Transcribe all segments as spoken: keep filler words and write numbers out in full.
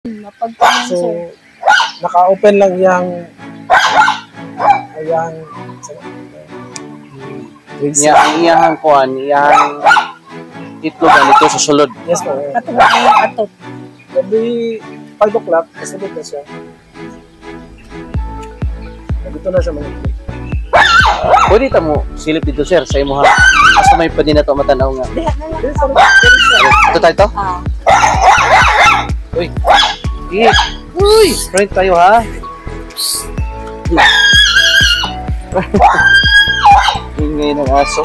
Mapagpanan, So, sir. naka-open lang yang yang Niya ang iyahang kuan, iyahang itlogan ito sa sulod. Yes po. Katuwa kayo atot. Gabi five o'clock, kasunod na siya. Dito na siya mga Pwede ta mo silip dito sir sa imo ha. Asa may pwede na to matanaw nga. Diha na lang. Yes, sir. Ito tayo to? Ah. Uy. Uy. Uy. Friend tayo ha. Ingay ng aso.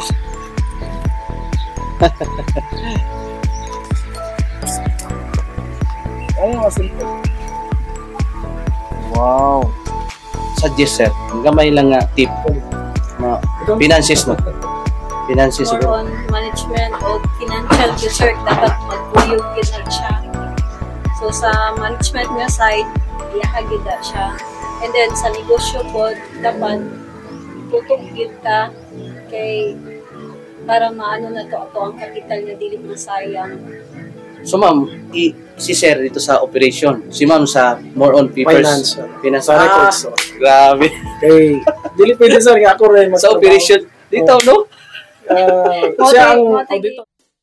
Ay, masimple. Wow. Suggest sir. Gamay lang nga tip. Na finances no. Finances More siguro. on management o financial research, dapat magpuyog yun na siya. So sa management nga side, iyahagid na siya. And then sa negosyo po, dapat tutugid ka kay para maano na to ato ang kapital niya dili masayang. So ma'am, i si sir dito sa operation. Si ma'am sa more on papers. Finance. Finance. Sa Ah, records. so. grabe. Okay. Dili pwede sir, nga ako rin. Sa operation dito no? Uh, Mote- siya ang mote- auditor.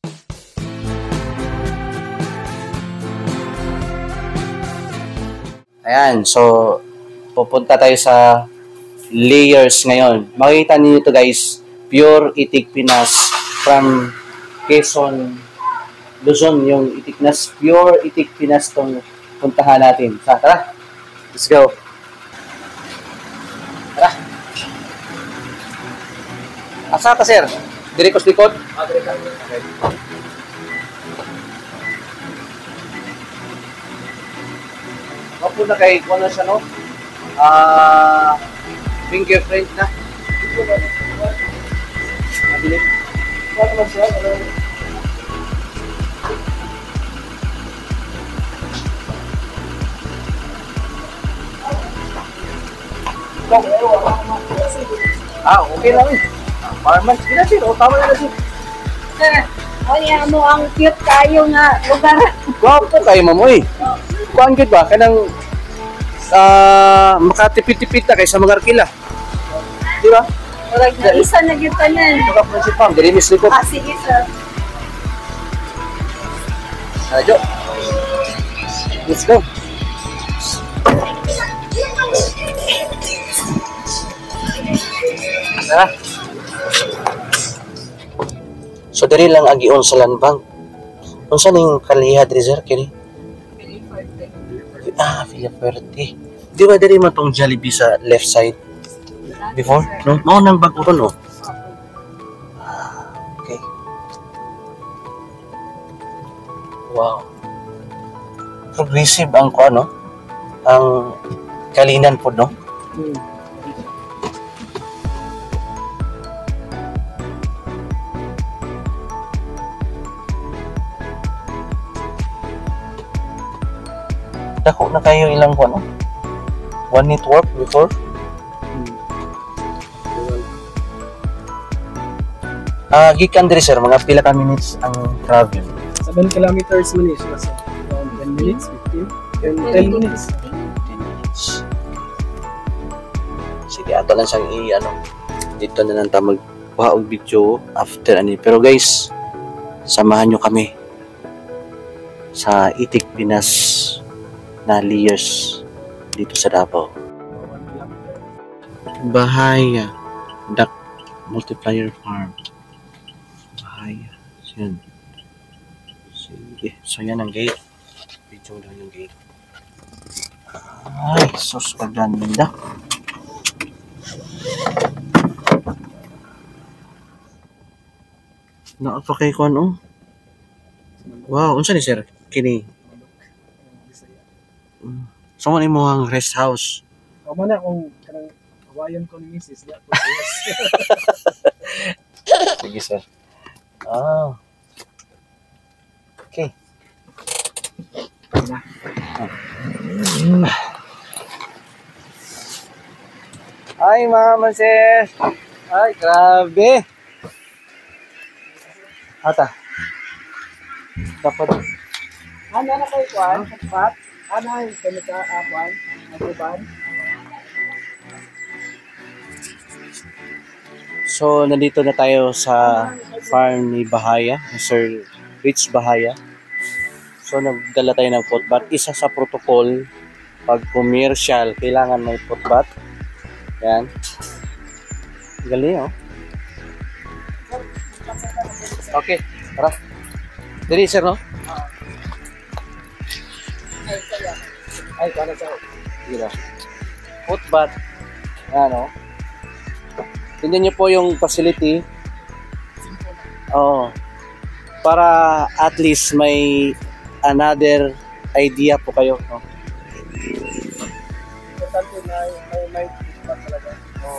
Ayan, so pupunta tayo sa layers ngayon. Makikita niyo ito guys, pure itik Pinas from Quezon, Luzon yung itik Pinas, pure itik Pinas tong puntahan natin. Sa, tara, let's go. Tara. Asa ka sir? Dirikos likod? Okay. Mapunta kay kung ano siya, no? Ah, fingerprint na. Mabilis. Ano naman siya? Ano? Ah, okay lang eh. Parman, sige na sir. O, tama na na sir. Sir, o niya mo ang cute kayo nga lugar. Gwapo kayo, mamoy. Kuhaan good ba? Kanang ah, makatipid-tipid na kayo sa mga arkila. Di ba? Murag na isa na gyud tanan. Mga prinsipam, dili mis likod. Ah, sige sir. Radyo. Let's go. Tara. So diri lang agion sa landbank. Unsa ning kaliha diri sir kini? Ah, Villa Fuerte. Di ba diri man tong Jollibee sa left side before? No, mao nang bago ron oh. Ah, okay. Wow. Progressive ang ko ano? Ang kalinan po no? Hmm. Dako na kayo ilang ko ano? One network before? Ah, gikan diri sir, mga pila ka minutes ang travel. seven kilometers man is kasi around ten minutes, fifteen, ten minutes. ten minutes. Sige, ato lang siyang i ano. Dito na lang tayo magkuha og video after ani. Pero guys, samahan nyo kami sa Itik Pinas na layers dito sa Davao. Bahaya Duck Multiplier Farm. Bahaya. So, yan. Sige. So, yan ang gate. Video lang yung gate. Ay, sus, pagdaninda. Naapa kay ko ano? Wow, unsa ni sir? Kini. So, ano mo ang rest house? O man na kung kanang kawayan ko ni Missus ya. Sige, sir. Ah. Okay. Ay, mama, sir. Ay, grabe. Ata. Dapat. Ano na kayo kuan? Pat? Anay, kami ka apan, aguban. So, nandito na tayo sa farm ni Bahaya, ni Sir Rich Bahaya. So, nagdala tayo ng potbat. Isa sa protocol, pag commercial, kailangan may potbat. Yan. Galing, oh. Okay, tara. Dali, sir, no? Ay, kaya sa Sige. Potbat. Ano? Tingnan niyo po yung facility. Oo. Para at least may another idea po kayo. No? importante na may may feedback talaga. Oo.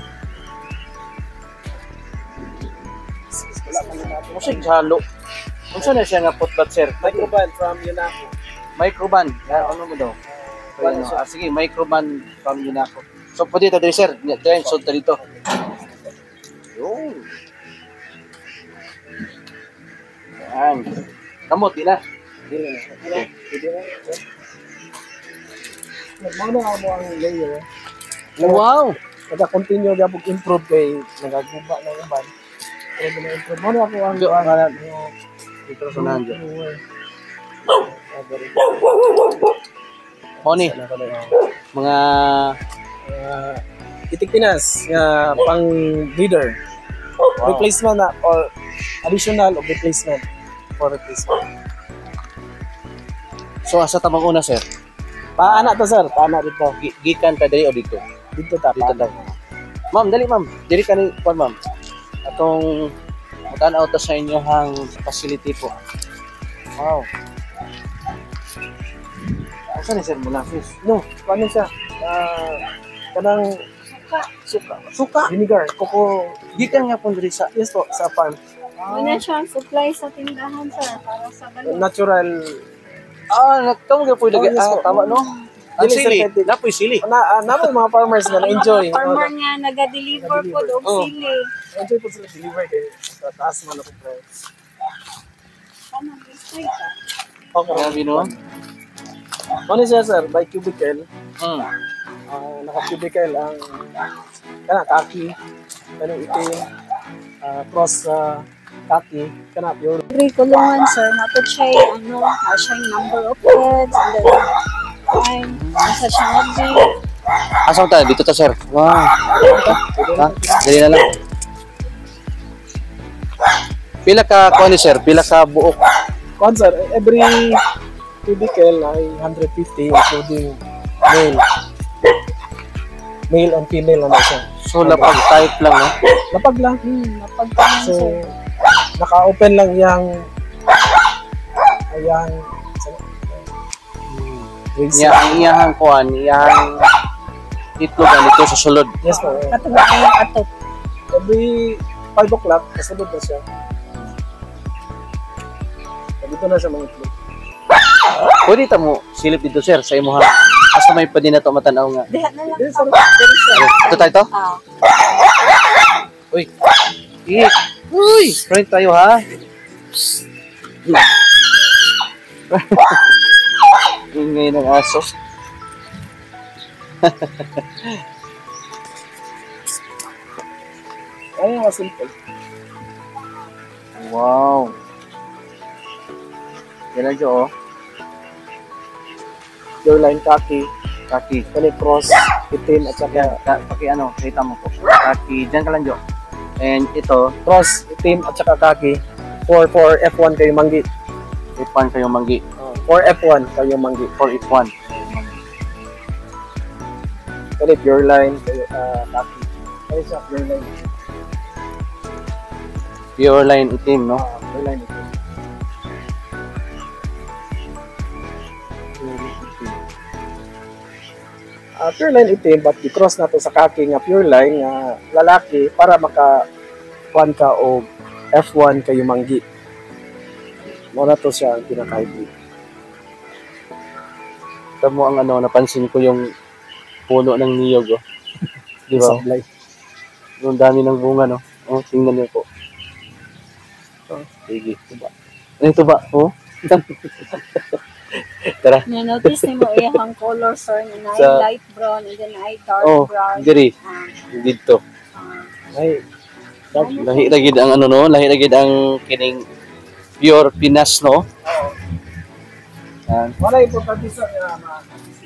Wala pa yun natin. Kung sa'yo halo. Kung saan na siya nga potbat, sir? Microban from Yunaco. Microban. Ah, ano mo daw? Uh, Ano, ah, sige, microban from Yunaco. So, pwede ito, sir. Diyan, so, dito. Yun. Yan. Kamot, di na. Hindi na. Hindi na. Nagmano nga mo ang layer. Wow! Nagka-continue niya pag-improve kay nagaguba ng uban. Pero na-improve. Mano ako ang Yo, ano, Ito sa nandiyo. Ah, very Honey, good. mga Uh, Itik Pinas nga pang breeder. wow. Replacement na or additional of replacement for replacement. So, asa tamang una, sir? Paana to sir, paana dito. Gi- Gikan ka dali o dito? Dito ta, Dito paana. daw. Ma'am, dali ma'am. Dili ka ni, kwan ma'am. Atong matanaw to sa inyohang facility po. Wow. Asa ni sir mula fish? No, paano siya? Ah, kanang suka. Suka. Vinegar. Koko. Gikan nga po diri sa Yes po, sa farm. Muna siyang supply sa tindahan, sir, para sa balon. Natural. Ah, nagtamo gyud po lagi. Oh, yes Ah, po. tama no. Ang Dili, sir, sili, kahit- napoy sili. Na, uh, naman mga farmers na na-enjoy. Farmer nga, naga-deliver po doon Oh. sili. Na-enjoy po sila deliver kay sa taas man ako price. Ano, gusto ka? Okay. Grabe no. Ano siya sir, by cubicle. Hmm. Uh, naka-cubicle ang kana kaki, kanang itim, uh, cross sa kaki, kana pure. Every kulungan, sir, napot siya ano, na siya yung number of heads, and then time, nasa siya nag-breed. Asa ta dito ta sir? Wow. Ha? Dali na lang. Pila ka kuan ni sir? Pila ka buok? Kung sir, every cubicle ay one hundred fifty including male. Male and female na siya. So lapag type lang no. Lapag lang. Hmm, napagkain, So, sir. naka-open lang yung ayang Nya ang iyahang kuan, iyahang itlog nito sa sulod. Yes po. Katuwa ay yung atot. Every five o'clock, kasunod na siya. Dito na siya mga itlog. Pwede ta mo silip dito sir sa imuha. Asa may pwede na to matanaw nga. Diha na lang. Yes, sir. Yes, sir. Ito tayo to? Ah, Uy. Ik. Uy, friend tayo ha. Ingay ng aso. Ayun nga simple. Wow. Yan na dyo oh. Your line kaki, Kaki. kani cross, itim at saka Ka, paki ano, kita mo po. Kaki, dyan ka lang dyo. And ito, cross, itim at saka kaki. For for F one kayo manggi. ipan kayong manggi. Uh, for F one kayo manggi. For if one. Kani pure line kayo uh, kaki. Kani siya pure line. Pure line itim, no? Uh, pure line itim. Uh, pure line itim but i-cross na to sa kaki nga pure line nga lalaki para maka kuan ka o F one kayo manggi. Mo na to siya ang pinaka-hybrid. Ito mo ang ano, napansin ko yung puno ng niyog, oh. Di ba? Sablay. Yung dami ng bunga, no? Oh, tingnan niyo po. Oh, sige. Ito ba? Ito ba? Oh? Tara. Na-notice ni mo iyang color, sir, na na Sa- light brown and then ay dark Oh, brown. diri. Ah, Dito. ah. Ay, dark. Lahi na gid ang ano no, lahi na gid ang kining pure Pinas no. Yan. Wala importante sa nga ma.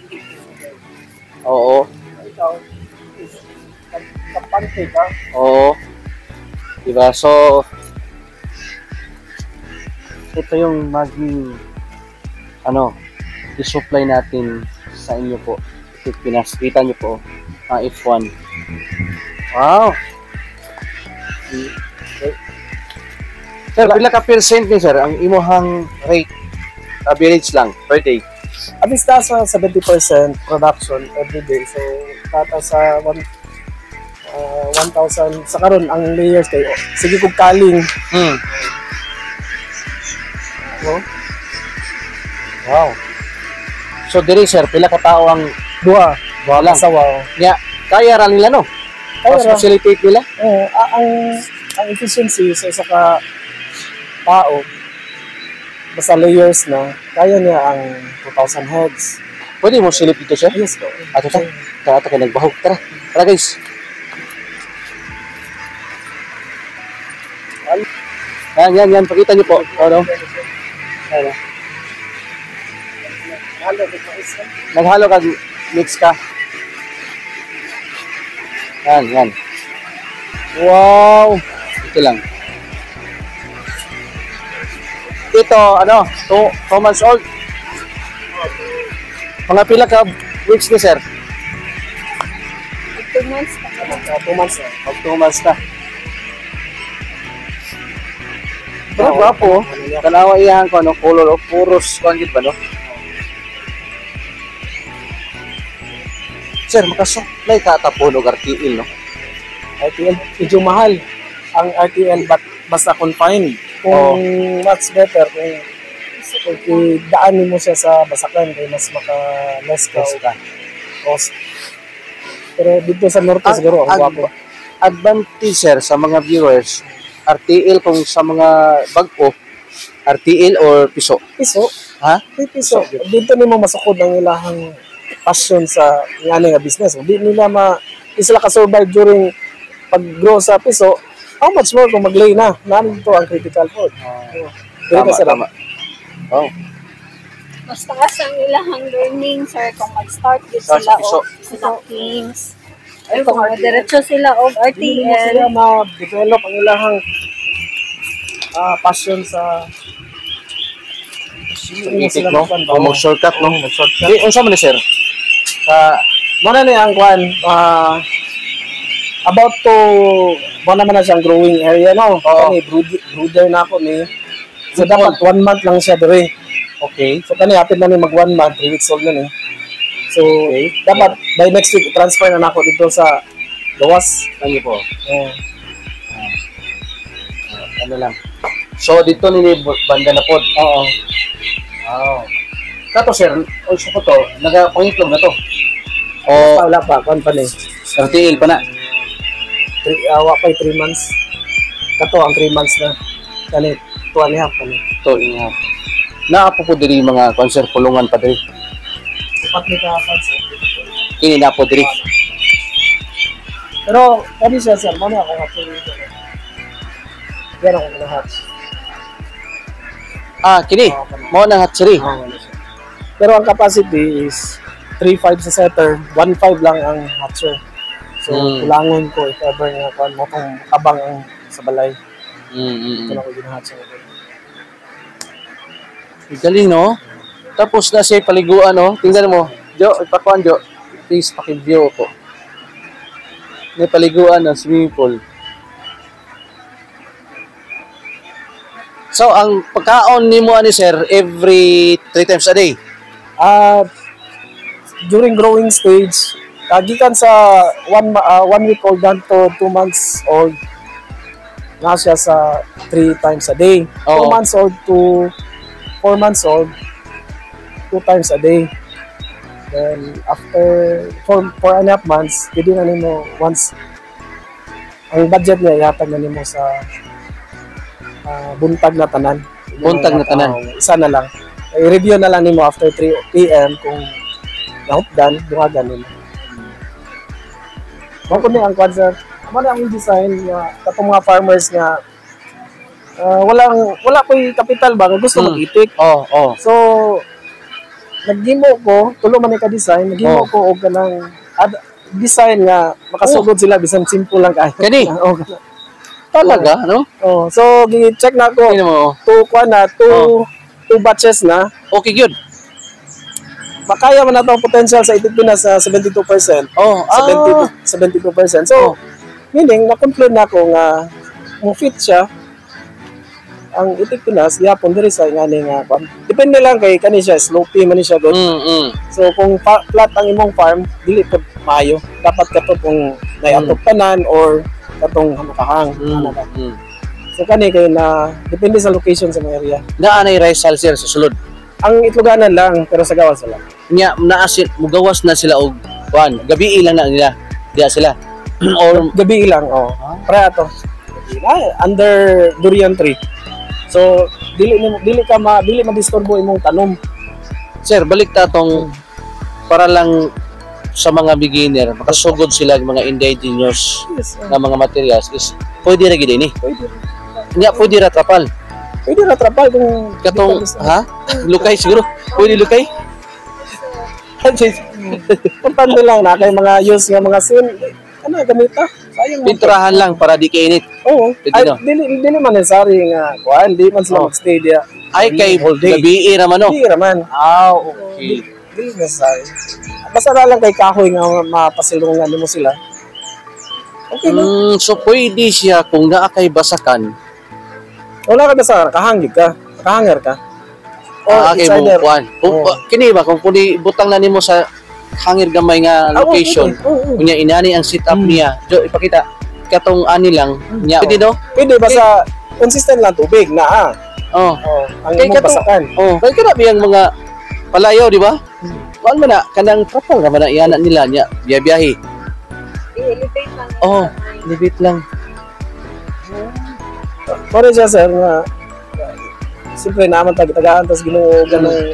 Oo. Ikaw is kapante ka. Oo. Diba? So, ito yung maging ano, i-supply natin sa inyo po. Ito Pinas. Kita nyo po, ang F one. Wow! Sir, pila ka percent ni sir? Ang imuhang rate, average lang, per day. At least nasa seventy percent production every day. So, tata sa one, uh, one thousand, sa karon ang layers kayo. Sige kung kaling. Hmm. No? Wow. So, diri sir, pila ka tao ang Dua. Dua lang. Sawa. Nya, kaya ra nila no? Kaya Mas ra. facilitate nila? Eh, a- ang ang efficiency sa isa ka tao basta layers na kaya niya ang two thousand heads. Pwede mo silip dito sir? Yes, no. Ato ta. Tara, ito kayo nagbahog. Tara. Tara guys. Yan, yan, yan. Pakita niyo po. Ano? Ano? Halo, di ba, isa? Naghalo ka, mix ka. Yan, yan. Wow! Ito lang. Ito, ano, two, two months old. Mga pila ka weeks ni sir? Two months pa. Uh, two months na. Mag two months na. Pero gwapo, kanawa iyahan ko, ano, color of puros, kung ba, no? Sir, makasupply ka tapon o R T L, no? R T L, medyo mahal ang R T L but basta confined. Kung Oo. much better, kung kung daanin mo siya sa basakan, kaya mas maka less ka Yes, ka. cost. Pero dito sa norte Ang- siguro, ang ang- gwapo. Advantage, sir, sa mga viewers, R T L kung sa mga bagko, R T L or piso. Piso, Ha? may piso. Dito nimo masukod ang ilahang passion sa ngani nga business. Hindi nila ma di sila ka-survive during pag-grow sa piso. How much more kung mag-lay na? Nandito ang critical food. Dito Tama, ka sa tama. Oh, Mas taas ang ilahang learning, sir, kung mag-start din Start sila sa piso. o sa Kings. Ay, kung diretso sila o R T Hindi mo sila L. ma-develop ang ilahang ah, passion sa hindi mo itik, sila no? makuan ba? O mag-shortcut, no? Oo, mag-shortcut. Di, unsa man ni sir? Sa, Muna na ang kwan, ah, about to, mo naman na siyang growing area, no? Oo. Kani, brood, brooder na ako ni. So, dapat one month lang siya dere. okay. So, kani, hapit na ni mag one month, three weeks old na ni. So, dapat, by next week, transfer na na ako dito sa Gawas. Ano po? Oh. Ano lang. So, dito nini banda na pod. Oo. Wow. Kato sir, also ko to, nagapangitlog na to. O, Wala pa, kwan pa ni. R T L pa na. Three, awa pa three months. Kato, ang three months na. Kani, two and a half kani. To, inha. Naapo po diri mga konser pulungan pa diri. Upat ni kahapon, sir. Kini na po diri. Pero, kami siya, sir, muna ako hatulin ko. Yan ako na-hatch. Ah, kini. Mo na hatchery. Pero ang capacity is three point five sa setter, one point five lang ang hatcher. So, Hmm. kulangon ko if ever nga kung mo kung abang ang sa balay. Mm, mm, Ito mm. lang ko ginahatcher. Galing, no? Tapos na siya paliguan, no? Tingnan mo. Jo, ipakuan, Jo. Please, pakiview ko. May paliguan ng swimming pool. So, ang pagkaon ni mo, ani sir, every three times a day? Ah, during growing stage, kagikan sa one ma- ah, one week old down to two months old, na siya sa three times a day. Two Oo. months old to four months old, two times a day. Then after four, four and a half months, pwede na nimo once ang budget niya yatag na nimo sa ah, buntag na tanan. Buntag na tanan. Oo, isa na lang. Ay i-review na lang nimo after three p m kung naupdan, duhagan nimo. Mao ni ang kwan sir. Ano ang design nga katong mga farmers nga uh, walang wala ko'y kapital ba nga gusto Hmm. mag-itik. Oh, oh. So naghimo ko, tulo man ka design, naghimo Oh. ko og kanang ad, design nga makasugod sila bisan simple lang kayo. Kani? Oh, kana. Talaga, no? Oh, so gi-check na ko. Tingnan mo. Two kwan na, two Oh. two batches na. Okay, good. Makaya man nato ang potential sa itik Pinas sa seventy-two percent. Oh, seventy ah. seventy-two percent. So, meaning na-conclude na ko nga mo fit siya ang itik Pinas yapon diri sa ngani nga kwan. Depende lang kay kani siya slopey man ni siya good. Mm, mm. So kung fa- flat ang imong farm, dili pod maayo. Dapat kato kung nayatok tanan or katong hamukahang. Mm, Ano ba? mm. So kani kay na depende sa location sa mga area. Naanay rice sir sa sulod. Ang itloganan lang pero sa gawas wala. Nya naasin mugawas na sila og kuan. Gabi lang na nila. Diya sila. Or Gabi lang oh. Para ato. Ay, under durian tree. So dili nimo dili ka ma dili madisturbo imong tanom. sir, balik ta tong para lang sa mga beginner, makasugod sila ng mga indigenous Yes. Oh. na mga materials is pwede ra gid ini. Pwede. Nya pwede ra trapal. Pwede na trapal kung Katong di ka gusto. ha? Lukay siguro. Pwede lukay. Importante lang na kay mga use nga mga sin ano gamita. Sayang mo. Pinturahan lang para di kainit. Oo. Pwede Ay, na. dili dili man necessary nga kuan, di man sila Oh. magstay dia. Ay kay Whole day. gabi ra man no. Di raman. Ah, okay. Dili necessary. Basta na lang kay kahoy nga mapasilungan nimo sila. Okay na. Mm, so pwede siya kung naa kay basakan. Wala ka basta kahangig ka. Kahanger ka. Or Ah, kay it's either- bukuan. Kung Oh. uh, kini ba kung pwede butang na nimo sa hangir gamay nga Ah, oo, location. pwede. Oo, oo. Kunya inani ang setup Mm. niya. Jo ipakita katong ani lang niya. Pwede no? Pwede basta consistent lang tubig na ah. Oh. Oh, ang Kay imong kato- basakan. Oh, kay kana biyang mga palayaw, di ba? Kuan man na kanang trapal ra man na iyana nila niya. Biyahe. I-elevate lang. yun. Oh, libit lang. Pare siya sir nga siyempre naman tag-tagaan tas Ginoo ganang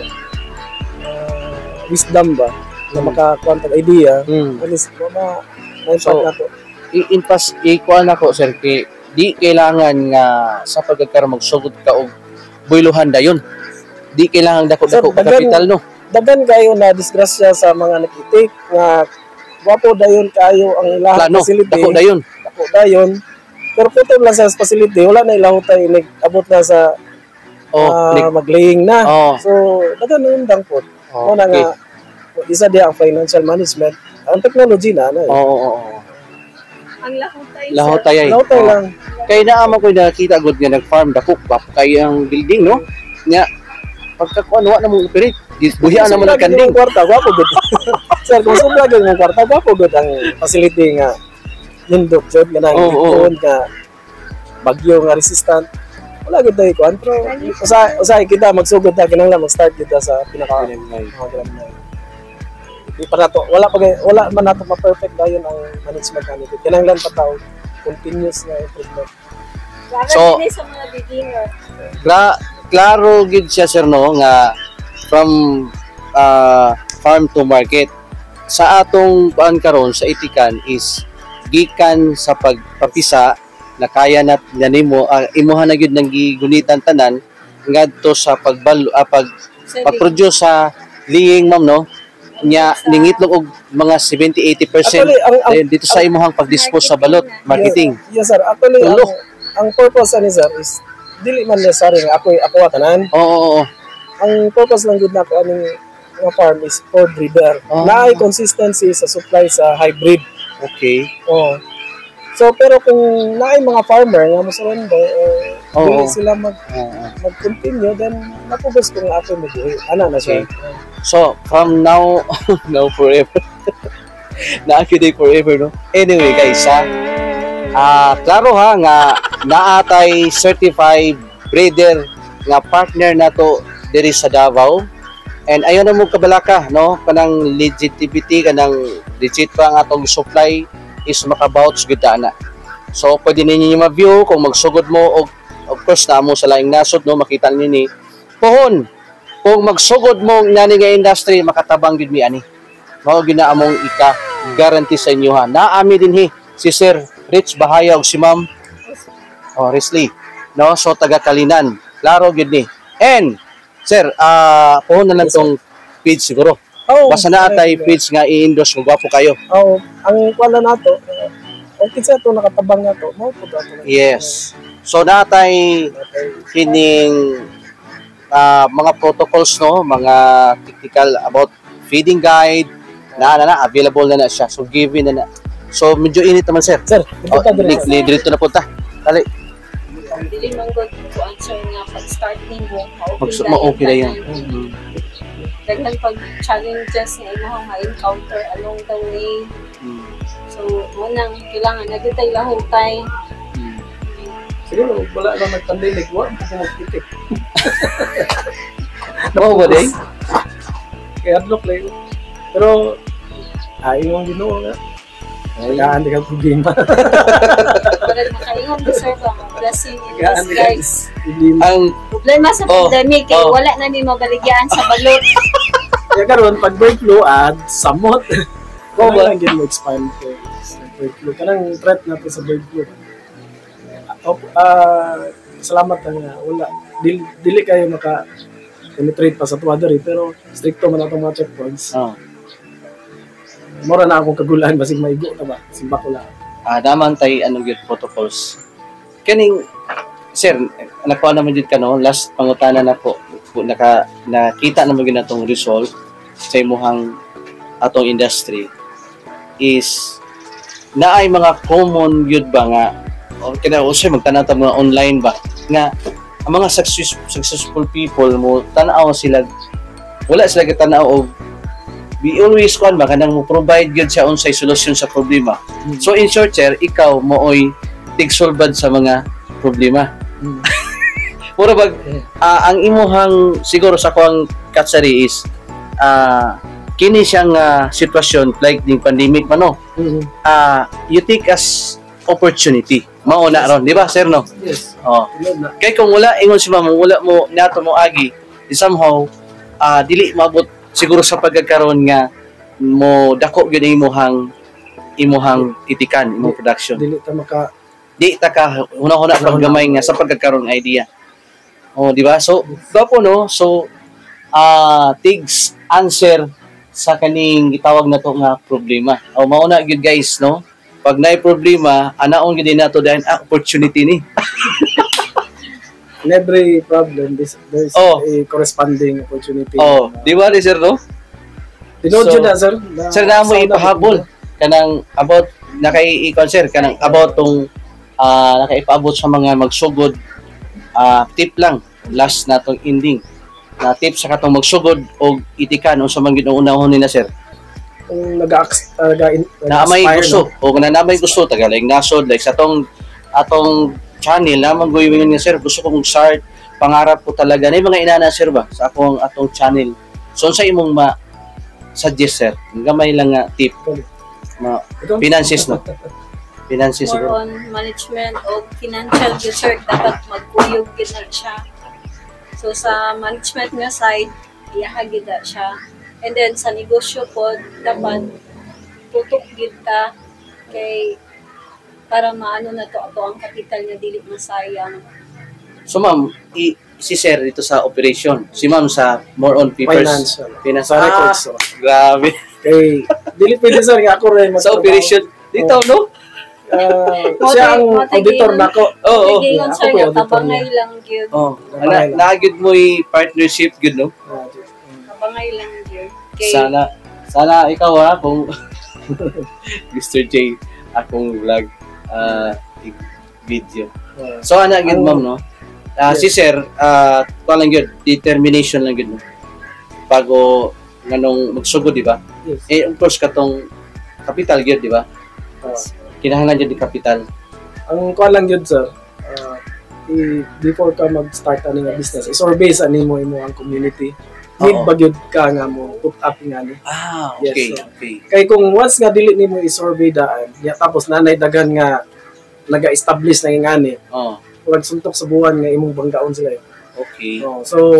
uh, wisdom ba na Mm. makakuan tag idea. Mm. At least ma na So, na to. I-impas i-kuan ako sir kay di kailangan nga sa pagkakaroon magsugod ka og buyluhan dayon. Di kailangan dako-dako Sir, ka dagan- kapital no. Daghan kayo na disgrasya sa mga nakitik nga wapo dayon kayo ang ilang Plano, facility. dako dayon. Dako dayon. Pero kutob lang sa facility, wala na ilang tayo nag-abot na sa Oh, ah, click. maglaying na. Oh. So, daghan na yung dangkot. Oh, Una okay. nga, isa dia ang financial management. Ang technology na, ano eh. Oo, oo, oo. Ang lahutay. Lahot sir. tayo. Lautay Oh. lang. Kay naama ko nakita gud nga nag-farm dako pa kay ang building no. Nya pagkakuan wa na mo operate. Buhian na mo Kung ng kanding. yung kwarta, gwapo gud. Sir, kung sobra gud yung kwarta, gwapo gud ang facility nga nindot jud nga nang Oo, oo. oh, nga bagyo nga resistant. Wala gud tayo kuan pero usay usay kita magsugod ta kinahanglan mag-start kita sa pinaka mga granay. Di pa nato wala pa gay- wala man nato ma-perfect dayon ang management kanito. Kinahanglan pa taw continuous na improvement. Para So- din sa mga beginner. Kla klaro gid siya sir no nga from ah, farm to market. Sa atong paan karon sa itikan is gikan sa pagpapisa na kaya nat nimo uh, imuha na gyud nang gigunitan tanan ngadto sa pagbalo ah, pag Sa pag-produce sa liying ma'am no nya ningitlog og mga seventy to eighty percent Actually, ang- ang- dito sa imuhang pag-dispose sa balot marketing. Yes, yes sir. Actually ang, Tulo. ang purpose ani sir is dili man necessary nga ako ako tanan. Oo, oo, oo. Ang purpose lang gud nako aning nga farm is for breeder. Ah. Naay consistency sa supply sa hybrid. Okay. Oh. So pero kung naay mga farmer nga mosurrender eh Oo. dili sila mag Oo. mag-continue then napugos ko nga ako medyo ana na siya. So, from now, now forever. Na-akiday forever, no? Anyway, guys, ha? Ah, klaro ha, nga naatay certified breeder nga partner na to diri sa Davao. And ayon na mo kabalaka, no? Kanang legitimacy, kanang legit pa ang atong supply is makabouts gud na. So, pwede ninyo ma-view kung magsugod mo og of course na mo sa laing nasod, no? Makita ninyo ni Pohon. kung magsugod mo ngani nga industry makatabang gid mi ani. Mao gyud na among ika guarantee sa inyo ha. Naami dinhi si Sir Rich Bahayag si Ma'am oh Risley. No, so taga Kalinan. Klaro gyud ni. And Sir, ah uh, puhon na lang tong page siguro. Oh, basta na atay page nga i-endorse mo gwapo kayo. Oh, ang kwala nato okay sa to nakatabang nato. Mao pud ato. Yes. So natay kining uh, mga protocols no, mga technical about feeding guide na na, na available na na siya. So given na na. So medyo init naman sir. Sir, oh, dito dire. li, li, dito na punta. Dali. Dili man gud ko answer nga pag start nimo Mag okay na yan. Mm-hmm. Daghan pag challenges nga imong ma-encounter along the way. Mm. So, unang kailangan na tayo lahutay. Mm. Siguro wala na nag-pandemic, wala ko magpitik. Nawa ba day? Kaya adlock lang. Pero ay yung Ginoo nga. Kaya hindi ka problema. Wala makaingon ko sir ba, blessing in disguise. Ang Problema sa Oh, pandemic, kaya oh. wala na ni mabaligyan sa balot. Kaya karon pag bird flu ad samot. Oh, Kaya lang gin mo expand ko. Bird flu kanang threat na to sa bird flu. Ah, salamat nga wala. Dili, dili kayo maka penetrate pa sa tuwa diri pero stricto man atong mga checkpoints. oh. Mura na akong kagulahan basig maigo ta ba. Simba ko lang. Ah, naman tay anong gyud protocols. Kaning sir, nakuha naman jud ka no, last pangutana na po. Naka nakita naman gyud natong result sa imuhang atong industry is naay mga common gyud ba nga o kina usay magtanaw ta mga online ba nga ang mga success, successful people mo tan-aw sila wala sila gitanaw og we always kuan ba kanang mo provide gyud sa unsay solusyon sa problema. Mm. So in short sir, ikaw mooy tigsulbad sa mga problema. Mm. Puro bag ah, ang imuhang siguro sa kuang katsari is ah kini siyang ah, sitwasyon like ning pandemic man no. Mm-hmm. Ah you take as opportunity. Mao na ron, di ba sir no? Yes. Oh. Tulad na. Kay kung wala ingon si mama, wala mo nato mo agi, di somehow ah dili maabot siguro sa pagkakaroon nga mo dako gyud imuhang imuhang itikan imong production. Dili ta maka Di ta ka una-una paggamay nga sa pagkakaroon idea. Oh, di ba? So, gapo no. So, ah tigs answer sa kaning gitawag na to nga problema. O mauna gyud guys no. Pag naay problema, anaon gyud nato dahil ah, opportunity ni. in every problem this there's Oh. a corresponding opportunity. Oh, di ba ni sir no? Tinod So, yun na sir. Na, Sir na mo sauna ipahabol ko. kanang about nakay i-concern kanang about tong ah nakaipaabot sa mga magsugod ah tip lang last natong ending na tip sa katong magsugod og itikan unsa man gid ang unahon nila sir Kung nag-ax uh, na may gusto o kung na may gusto taga like nasod like sa atong atong channel na maguyuwingon nga sir gusto kong start pangarap ko talaga na mga inana sir ba sa akong atong channel so sa imong ma suggest sir gamay lang nga tip ma finances no finances More siguro on management o financial research, dapat magkuyog gid na siya. So sa management nga side, iyaha gid na siya. And then sa negosyo po, dapat tutok gid ta kay para maano na to ato ang kapital nga dili masayang. so ma'am i si sir dito sa operation si ma'am sa more on papers Financial. finance Sa ah, records. So. grabe Kay dili pwede sir nga ako rin sa operation dito no Uh, siya ang Mote- auditor mote- nako. oo oh, Gingon ako sir po yung nga auditor tabangay niya. lang gyud. oh Tabangay ana lang. naagid mo i partnership good no Tabangay lang gyud. Kay sana sana ikaw ha kung Mister J akong vlog uh, video Uh, so ana gid Ang- ma'am no Ah, Yes. si sir uh, kuha lang yun determination lang yun no bago nganong magsugod di ba yes. eh of course katong capital gyud di ba Uh, kinahanglan jud di capital ang kuha lang yun sir, uh, i- before ka mag-start ani nga business, i-survey sa nimo imo ang community. Need Oo. ba gyud ka nga mo put up nga ni? ah Yes, okay sir. okay Kay kung once nga dili nimo i-survey daan, ya tapos nanay dagan nga naga-establish na nga ni, oh kung suntok sa buwan nga imong banggaon sila. eh. okay Oh, so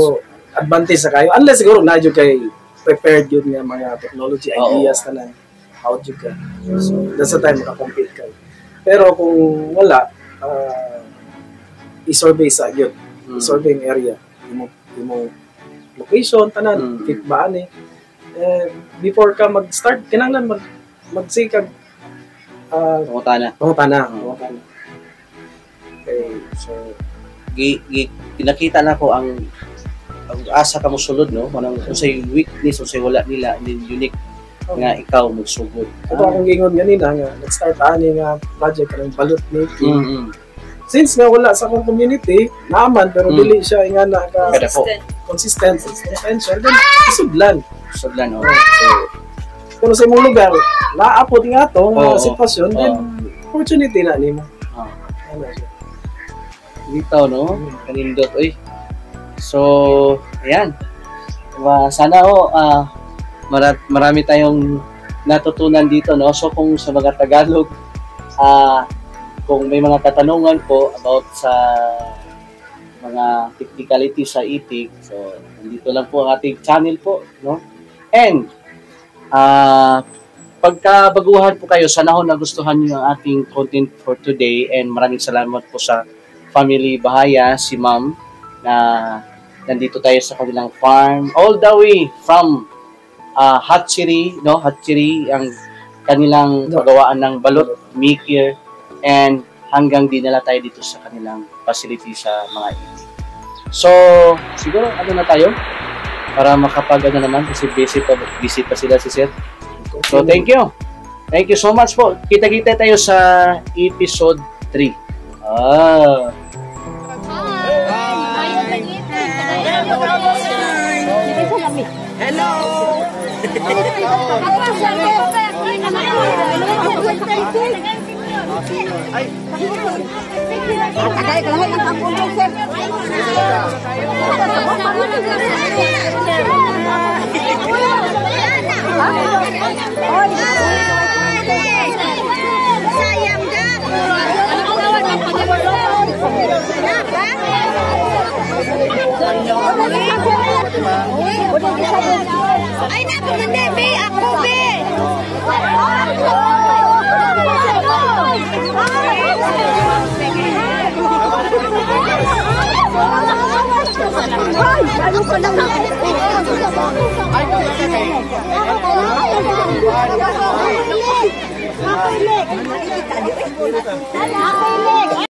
advantage sa kayo. Unless siguro na dyan kay prepared yun nga mga technology Oo. ideas na na how dyan ka. So, that's the time makakompete kayo. Pero kung wala, uh, i-survey sa yun. Mm. I-survey yung area. Yung, yung location, tanan, Mm. fit ba ani. Eh, before ka mag-start, kinanglan mag magsikag uh, Pumunta na. pangutana. Mm. Pangutana. Okay, so, Gi, gi, pinakita na ko ang ang asa ka mo sulod, no? Manang unsay weakness, unsay wala nila, and then unique nga ikaw magsugod. ito akong gingon ganina nga, nag-start ani nga project ng balut making. Mm-hmm. Since nga wala sa akong community, naaman, pero Mm. dili siya nga na ka Kada po. Consistent. consistent, essential, then isudlan. Sudlan, no? So, pero sa imong lugar, naapot nga to nga Oo. sitwasyon, then opportunity na nimo. Ah. Ano siya? Dito, no? Kanindot, uy. So, ayan. Diba, sana, oh, ah, mara- marami tayong natutunan dito, no? So, kung sa mga Tagalog, ah, kung may mga katanungan po about sa mga technicality sa itik, so, nandito lang po ang ating channel po, no? And, ah, pagka baguhan po kayo, sana ho nagustuhan niyo ang ating content for today, and maraming salamat po sa family Bahaya, si ma'am, na nandito tayo sa kanilang farm, all the way from uh, hatchery, no? Hatchery, ang kanilang pagawaan ng balot, mikir, and hanggang dinala tayo dito sa kanilang facility sa mga itik. So, siguro, ano na tayo? Para makapag ano naman, kasi busy pa, busy pa sila si Sir. So, thank you. Thank you so much po. Kita-kita tayo sa episode three. Ah. Ay, napo hindi, be! Ako, be! Ay, ano pa lang ako? Ay, Nakailik! Nakailik!